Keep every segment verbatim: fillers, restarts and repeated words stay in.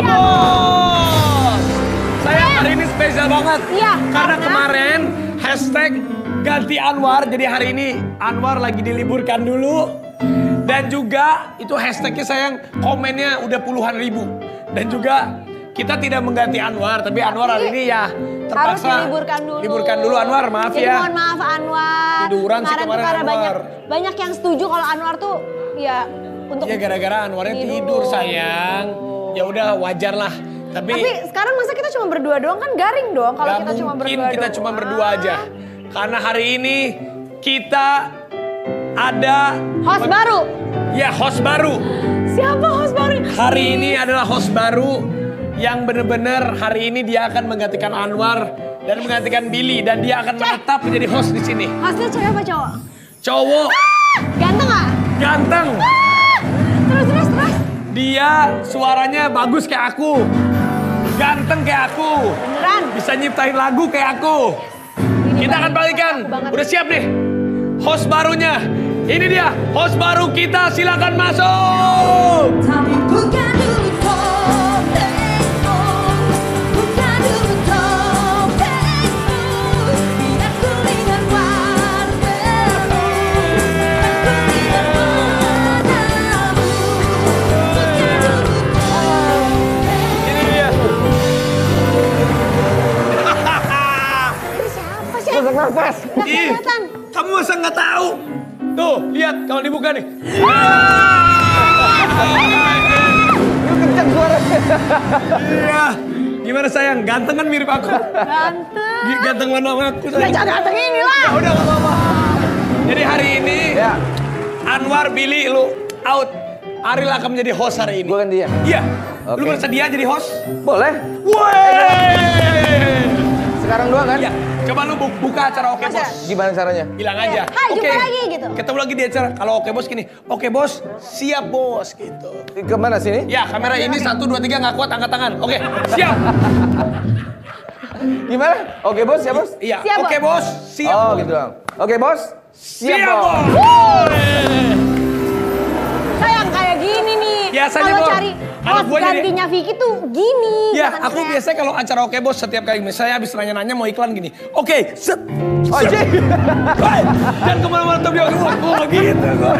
bos. Saya hari ini spesial banget. Iya. Karena kemarin hashtag ganti Anwar. Jadi hari ini Anwar lagi diliburkan dulu. Dan juga itu hashtagnya sayang komennya udah puluhan ribu. Dan juga kita tidak mengganti Anwar. Tapi Anwar hari ini ya terpaksa. Harus diliburkan dulu. Liburkan dulu Anwar, maaf Jadi ya. mohon maaf Anwar. Tiduran sih kemarin, kemarin tuh karena Anwar. banyak, banyak yang setuju kalau Anwar tuh ya untuk Iya gara-gara Anwarnya tidur. tidur sayang. Ya udah wajar lah. Tapi, Tapi sekarang masa kita cuma berdua doang kan garing dong kalau gak kita cuma mungkin berdua kita doang. cuma berdua aja. Karena hari ini kita ada Host baru. Ya host baru. Siapa host baru? Hari ini adalah host baru yang benar-benar hari ini dia akan menggantikan Anwar dan menggantikan Billy dan dia akan menetap menjadi host di sini. Hostnya cewek apa cowok? Cowok. Ah, ganteng gak? Ganteng. Ah, terus terus terus. Dia suaranya bagus kayak aku. Ganteng kayak aku. Beneran? Bisa nyiptain lagu kayak aku. Ini Kita akan banget, balikan. banget. Udah siap nih. Host barunya. Ini dia host baru kita, silakan masuk. Tapi buka dulu topengmu, buka dulu topengmu, biar ku lihat warnamu, aku lihat wajahmu. Buka dulu topengmu. Ini dia. Ini siapa sih? Sesak nafas. Nggak Ih, kelihatan. kamu masa nggak tahu? Tuh, lihat kalau dibuka nih. Lu kenceng suaranya. Iya. Gimana sayang? Ganteng kan mirip aku? Ganteng. Gi- Ganteng mana sama aku Ya sayang? jangan ganteng ini lah. Ya udah nggak apa-apa. Jadi hari ini Ya, Anwar, Billy, lu out. Aril akan menjadi host hari ini. gua kan dia. Iya. Lu Oke. bersedia jadi host? Boleh. Woi. Sekarang doang kan? Iya. Coba lu bu- buka acara Oke Bos. Gimana caranya? Bilang Iya. aja. Hai, jumpa Oke. lagi, gitu. Ketemu lagi di acara. Kalau Oke Bos gini. Oke Bos, siap Bos gitu. Kemana sini? Ya, kamera ini satu dua tiga nggak kuat angkat tangan. Oke, siap. Gimana? Oke bos, siap bos? Iya, Siap, oke Bos. Bos, siap. Oh Bos. gitu dong. Oke bos, siap, Siap bos. Bos. Sayang kayak gini nih. Biasanya, kalau Bos. cari Anak host gua jadi- gantinya Vicky tuh gini. Ya, Bukan aku kayak- biasanya kalau acara Oke Bos setiap kali misalnya habis nanya-nanya mau iklan gini. Oke, set. Oh set. iya. Hai, dan kemana-mana tuh dia gua gua gitu gua.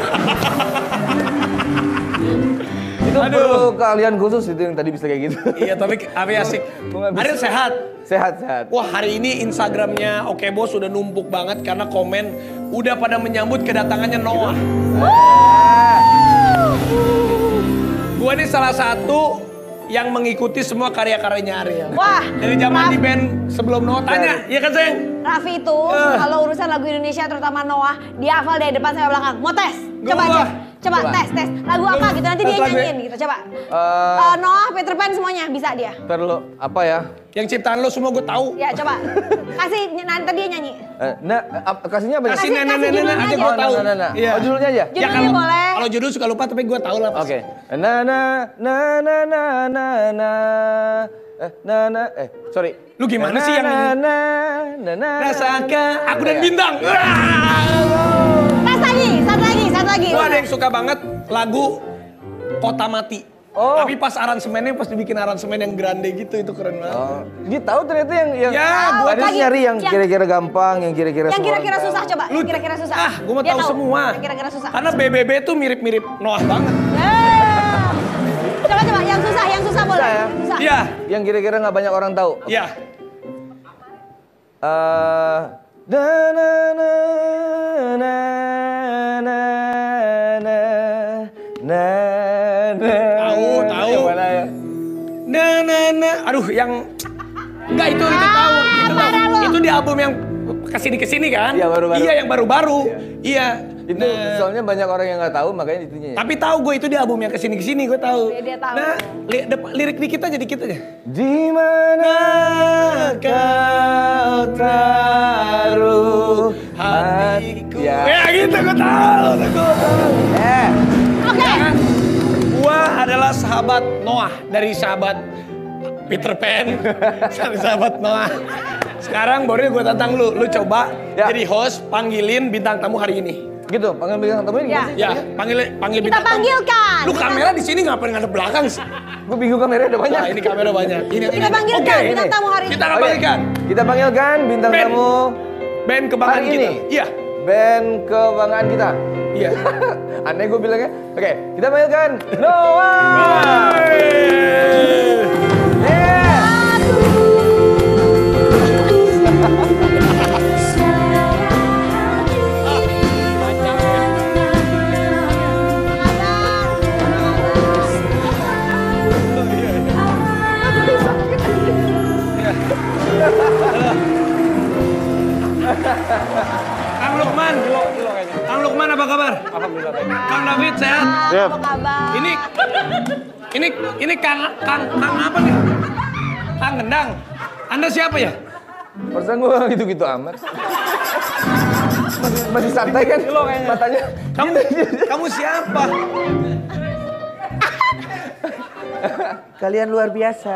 Itu perlu keahlian khusus itu yang tadi bisa kayak gitu. Iya, tapi tapi asik. Gua nggak bisa. Aril sehat. Sehat sehat. Wah, hari ini Instagramnya Oke Bos udah numpuk banget karena komen udah pada menyambut kedatangannya Noah. Gua ini salah satu yang mengikuti semua karya-karyanya Ariel. Wah, Dari zaman Raf- di band sebelum Noah. Tanya, iya kan sayang? Raffi itu Eh. kalau urusan lagu Indonesia terutama Noah, dia hafal dari depan sampai belakang. Mau tes? Coba Gua. aja. Coba, Coba. tes, tes. Lagu apa gitu nanti dia Tes lagu ya? nyanyiin gitu. Coba. Eh. Eh, Noah, Peter Pan semuanya bisa dia. Ntar dulu, apa ya? Yang ciptaan lo semua gue tahu. Ya, coba. Kasih nanti dia nyanyi. Eh, nah, ap- kasihnya apa ya? Kasih Kasih- nenek-nenek kasih aja judulnya gue Oh, tahu. nah, nah, nah. Iya. Oh, judulnya aja? Judulnya kalau boleh. kalau judul suka lupa tapi gue tahu lah. Oke. Na na na na na na na. Eh, na na eh sorry. Lu gimana Na, sih yang na ini? na na na. Rasakan aku dan Ya. bintang. Tes lagi, satu lagi, satu lagi. Gue ada yang suka banget lagu Kota Mati. Oh. Tapi pas aransemennya pas dibikin aransemen yang grande gitu itu keren banget. Oh, dia tahu ternyata yang yang Ya, gua gua tadi lagi. nyari yang Yang- kira-kira gampang, yang kira-kira Yang semua kira-kira orang susah tahu. coba. Yang kira-kira susah. Ah, gue mau Dia tahu semua. Yang kira-kira susah. Karena B B B tuh mirip-mirip Noah banget. Eh. Coba coba yang susah, yang susah boleh. Susah ya? Yang susah. Iya, Yang kira-kira nggak banyak orang tahu. iya. Eh, na na na na na na na na. Tahu, tahu. Yang mana ya? Nah, nah, nah. Aduh, yang enggak itu itu tahu. Itu, tahu. parah lu. Itu di album yang kesini kesini kan? Iya, baru-baru. Iya, yang baru-baru. Iya. Itu Nah, soalnya banyak orang yang nggak tahu makanya itunya. Ya. tapi tahu gue itu di album yang kesini kesini gue tahu. Dia- dia tahu. Nah, li- dep- lirik dikit aja dikit aja. Di mana kau taruh Hatiku. Ya. Ya gitu gue tahu, gue tahu. Eh, Oke. Ya kan? Gua adalah sahabat Noah dari sahabat Peter Pan, dari sahabat Noah. Sekarang baru gue tantang lu, lu coba Ya. jadi host, panggilin bintang tamu hari ini. Gitu, panggil bintang tamu ini Ya. gimana sih? Ya, panggil panggil Kita bintang tamu. panggilkan. Lu kamera di sini ngapain ngadep belakang sih? Gue bingung kameranya ada banyak. Nah, ini kamera banyak. Ini yang Kita ini. panggilkan Oke, bintang ini. tamu hari ini. Kita akan Oke, panggilkan Kita panggilkan bintang Ben. tamu band kebanggaan hari kita. ini. Iya. Band kebanggaan kita. Iya. Aneh gue bilangnya. Oke, kita panggilkan Noah. Yeah. Kang Lukman. Kang Lukman apa kabar? Alhamdulillah baik. Kang David sehat? Apa kabar? Ini ini ini Kang Kang Kang apa nih? Kang Gendang. Anda siapa ya? Perasaan gue gitu-gitu amat. Masih, masih santai kan matanya. Kamu kamu siapa? Kalian luar biasa.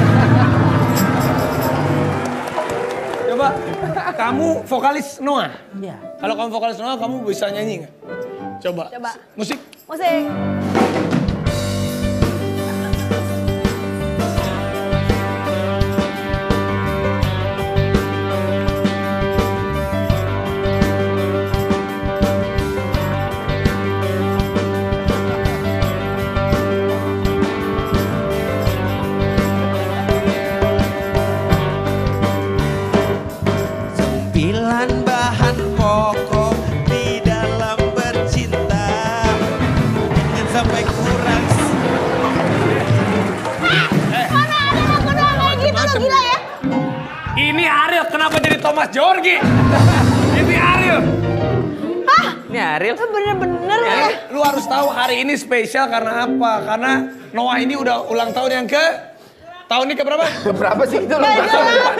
Coba kamu vokalis Noah. Iya. Kalau kamu vokalis Noah, kamu bisa nyanyi nggak? Coba. Coba. Musik. Musik. Sembilan bahan pokok di dalam bercinta. Jangan sampai kurang. Mana ada lagu doang kayak gitu lo gila ya? Ini Ariel, kenapa jadi Thomas Jorgi? Ini Ariel. Hah? Ini Ariel. Itu bener-bener ya? Eh, lu harus tahu hari ini spesial karena apa? Karena Noah ini udah ulang tahun yang ke tahun ini ke berapa? Berapa sih itu? Gak jelas.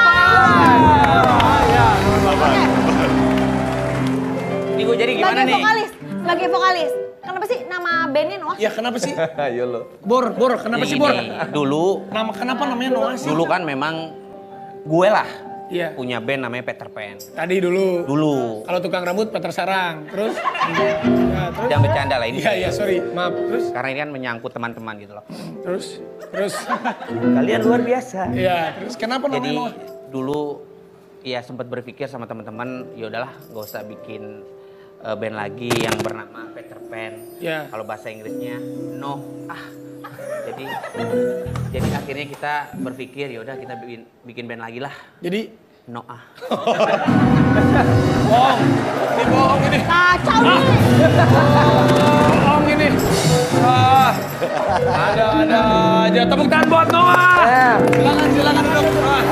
Ini gue jadi gimana Sebagai nih? vokalis, sebagai vokalis. Kenapa sih nama bandnya Noah? Ya kenapa sih? Ayo lo. Bor, Bor, kenapa Jadi sih Bor? gini, dulu Nama kenapa namanya Noah sih? dulu kan memang gue lah Iya. punya band namanya Peter Pan. Tadi dulu. Dulu. Kalau tukang rambut Peter Sarang. Terus? Ya, terus? Jangan bercanda lah ini. Iya, iya, sorry. Maaf. Terus? Karena ini kan menyangkut teman-teman gitu loh. Terus? Terus? Kalian luar biasa. Iya, terus kenapa namanya Jadi Noah? dulu ya sempat berpikir sama teman-teman, ya udahlah nggak usah bikin uh, band lagi yang bernama Peter Pan. Ya. Kalau bahasa Inggrisnya no ah. Jadi jadi akhirnya kita berpikir ya udah kita bikin bikin band lagi lah. Jadi? No ah. Bohong. Ini bohong ini. Kacau nih. Bohong ini. Ah, ada ada aja. Tepuk tangan buat Noah. Ya. Silakan silakan duduk Noah.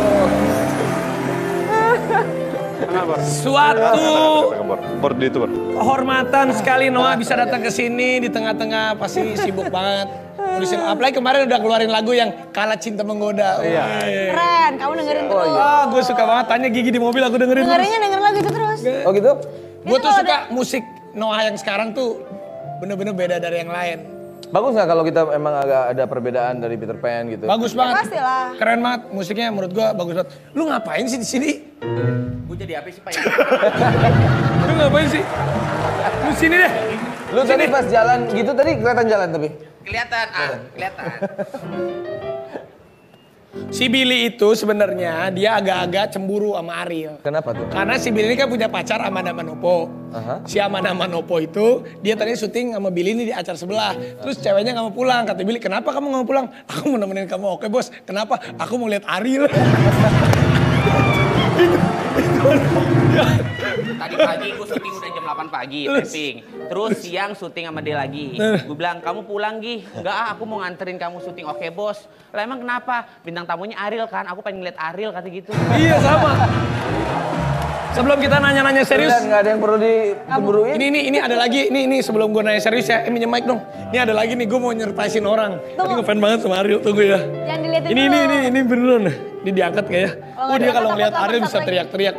Suatu Bor di itu, Bor. kehormatan sekali Noah bisa datang ke sini di tengah-tengah pasti sibuk banget. Ngurusin apalagi kemarin udah keluarin lagu yang Kala Cinta Menggoda. Iya. Keren, kamu dengerin terus. Ah, gue suka banget tanya Gigi di mobil aku dengerin. Dengerinnya denger lagu itu terus. Oh gitu? Gue tuh kalau suka musik Noah yang sekarang tuh bener-bener beda dari yang lain. Bagus nggak kalau kita emang agak ada perbedaan dari Peter Pan gitu? Bagus banget. pastilah. Keren banget musiknya menurut gua bagus banget. Lu ngapain sih di sini? Gue jadi apa sih Pak? Lu ngapain sih? Lu sini deh. Lu tadi pas jalan gitu tadi kelihatan jalan tapi? Kelihatan ah, kelihatan. Si Billy itu sebenarnya dia agak-agak cemburu sama Ariel. Kenapa tuh? Karena si Billy ini kan punya pacar Amanda Manopo. Aha. Si Amanda Manopo itu dia tadi syuting sama Billy ini di acara sebelah. Terus ceweknya nggak mau pulang. Kata Billy, kenapa kamu nggak mau pulang? Aku mau nemenin kamu. Oke bos, kenapa? Aku mau lihat Ariel. Tadi pagi gue syuting udah jam delapan pagi, taping. Terus siang syuting sama dia lagi. Gue bilang, kamu pulang Gi. Enggak ah, aku mau nganterin kamu syuting. Oke bos. Lah emang kenapa? Bintang tamunya Ariel kan, aku pengen ngeliat Ariel kata gitu. Iya sama. Sebelum kita nanya-nanya serius. Dan nggak ada yang perlu dicemburuin? Ini ini ini ada lagi, ini ini sebelum gue nanya serius ya, eh minjem mic dong. Ini ada lagi nih, gue mau nyertaisin orang. Ini ngefans banget sama Ariel, tunggu ya. Jangan dilihatin Ini dulu. ini ini ini beneran. Ini diangkat gak ya? Kalau Oh nggak dia diangkat, kalau ngeliat takut Ariel takut bisa lagi. teriak-teriak.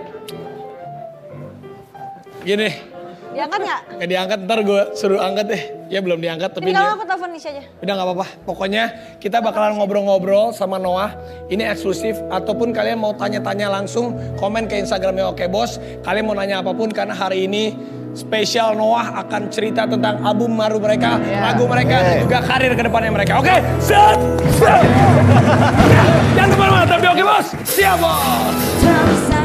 Gini, Diangkat nggak? gak diangkat ntar gue suruh angkat deh. Ya belum diangkat tapi Ini kalau dia. aku telepon Nisha aja. Udah gak apa-apa, pokoknya kita bakalan ngobrol-ngobrol sama Noah. Ini eksklusif, ataupun kalian mau tanya-tanya langsung, komen ke Instagramnya Oke Bos. Kalian mau nanya apapun, karena hari ini spesial Noah akan cerita tentang album baru mereka, Yeah. lagu mereka, Yeah. dan juga karir kedepannya mereka. Oke, set, set. Jangan kemana-mana, tapi oke bos, siap bos. Terus